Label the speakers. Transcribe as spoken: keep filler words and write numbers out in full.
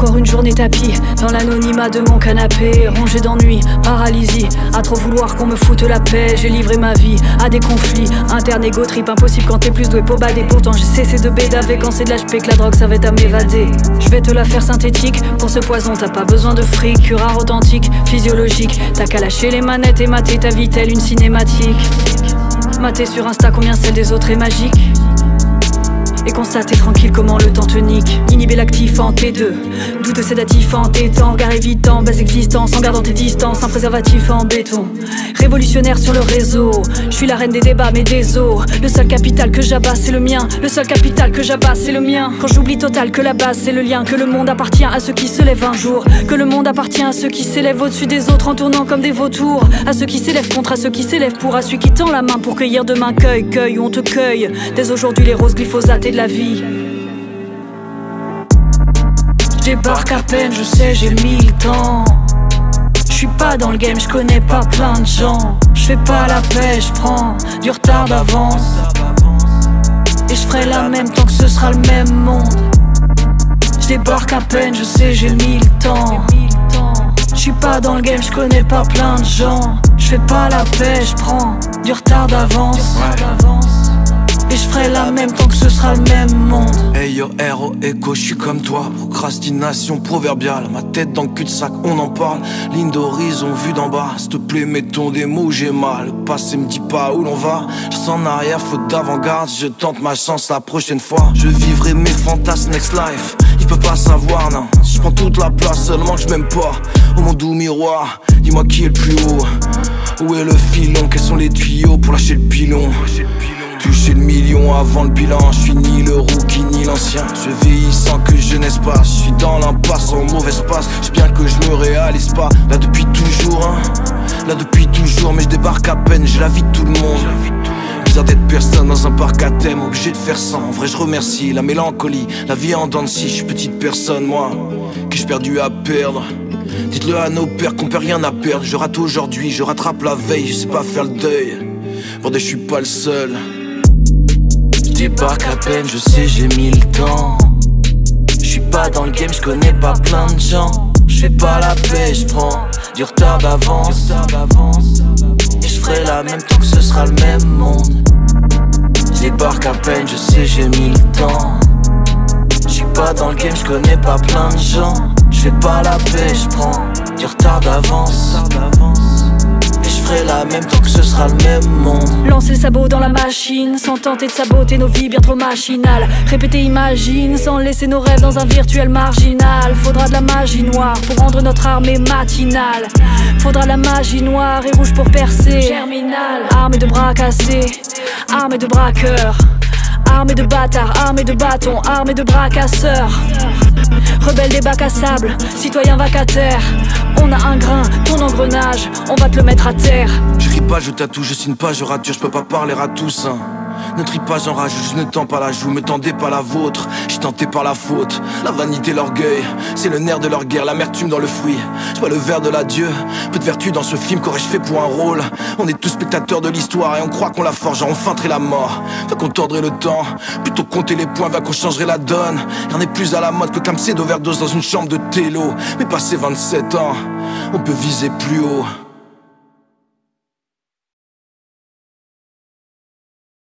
Speaker 1: Encore une journée tapis dans l'anonymat de mon canapé, rongé d'ennui, paralysie, à trop vouloir qu'on me foute la paix. J'ai livré ma vie à des conflits internes, égo trip, impossible quand t'es plus doué pour bader. Pourtant j'ai cessé de bédaver quand c'est de l'H P que la drogue ça va à m'évader. Je vais te la faire synthétique, pour ce poison t'as pas besoin de fric. Cure rare authentique, physiologique, t'as qu'à lâcher les manettes et mater ta vie telle une cinématique. Mater sur Insta combien celle des autres est magique, et constater tranquille comment le temps te nique. Inhiber l'actif en T deux, doute sédatif en tétan, regard évitant, base existence en gardant tes distances, un préservatif en béton. Révolutionnaire sur le réseau, je suis la reine des débats mais des os. Le seul capital que j'abat c'est le mien, le seul capital que j'abat c'est le mien. Quand j'oublie total que la base c'est le lien, que le monde appartient à ceux qui se lèvent un jour, que le monde appartient à ceux qui s'élèvent au-dessus des autres en tournant comme des vautours, à ceux qui s'élèvent contre, à ceux qui s'élèvent pour, à celui qui tend la main pour cueillir demain. Cueille, cueille, on te cueille dès aujourd'hui les roses glyphosate et de la vie. Je débarque à peine, je sais j'ai mille temps. Je suis pas dans le game, je connais pas plein de gens. Je fais pas la paix, je prends du retard d'avance, et je ferai la même tant que ce sera le même monde. Je débarque à peine, je sais j'ai mille temps. Je suis pas dans le game, je connais pas plein de gens. Je fais pas la paix, je prends du retard d'avance, et je ferai la même tant que ce sera le même monde.
Speaker 2: Hey yo, héros, écho, je suis comme toi. Procrastination proverbiale, ma tête dans le cul-de-sac, on en parle. Ligne d'horizon vue d'en bas, s'il te plaît mettons des mots où j'ai mal. Le passé me dit pas où l'on va, je sens en arrière, faute d'avant-garde. Je tente ma chance la prochaine fois. Je vivrai mes fantasmes next life, il peut pas savoir, non. Je prends toute la place seulement que je m'aime pas. Oh mon doux miroir, dis-moi qui est le plus haut. Où est le filon, quels sont les tuyaux pour lâcher le pilon. Toucher le million avant le bilan, je suis ni le rookie ni l'ancien. Je vieillis sans que jeunesse passe, je suis dans l'impasse en mauvaise passe. J'sais bien que je me réalise pas, là depuis toujours hein. Là depuis toujours, mais je débarque à peine, j'ai la vie de tout le monde. Bizarre d'être personne dans un parc à thème, obligé de faire ça. En vrai je remercie la mélancolie, la vie en dents de scie. Je suis petite personne moi, que j'ai perdu à perdre. Dites-le à nos pères qu'on perd rien à perdre. Je rate aujourd'hui, je rattrape la veille, je sais pas faire le deuil. Bordel je suis pas le seul. Je débarque à peine, je sais j'ai mille temps. Je suis pas dans le game, je connais pas plein de gens. Je fais pas la paix, je prends du retard d'avance, et je ferai la même tant que ce sera le même monde. Je débarque à peine, je sais j'ai mille temps. Je suis pas dans le game, je connais pas plein de gens. Je fais pas la paix, je prends du retard d'avance, et je ferai la même tant que ce sera le même monde.
Speaker 1: Lancer le sabot dans la machine, sans tenter de saboter nos vies bien trop machinales. Répéter imagine, sans laisser nos rêves dans un virtuel marginal. Faudra de la magie noire pour rendre notre armée matinale. Faudra de la magie noire et rouge pour percer. Germinal, armée de bras cassés, armée de braqueurs, armée de bâtards, armée de bâtons, armée de bras casseurs. Rebelle des bacs à sable, citoyen vacataire. On a un grain, ton engrenage, on va te le mettre à terre.
Speaker 2: Je ris pas, je tatoue, je signe pas, je rature, je peux pas parler à tous hein. Ne trie pas, j'en rajoute, je ne tends pas la joue, me tendez pas la vôtre. J'suis tenté par la faute, la vanité, l'orgueil, c'est le nerf de leur guerre, l'amertume dans le fruit. J'bois le verre de l'adieu, peu de vertu dans ce film qu'aurais-je fait pour un rôle. On est tous spectateurs de l'histoire et on croit qu'on la forge, on feindrait la mort. Va qu'on tordrait le temps, plutôt compter les points, va qu'on changerait la donne. Y'en est plus à la mode que comme c'est d'overdose dans une chambre de télo. Mais passé vingt-sept ans, on peut viser plus haut.